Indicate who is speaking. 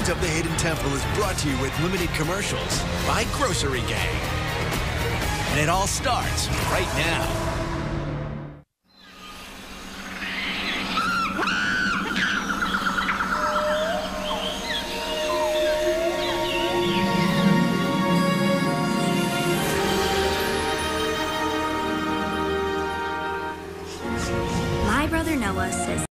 Speaker 1: Legends of the Hidden Temple is brought to you with limited commercials by Grocery Gang. And it all starts right now.
Speaker 2: My brother Noah says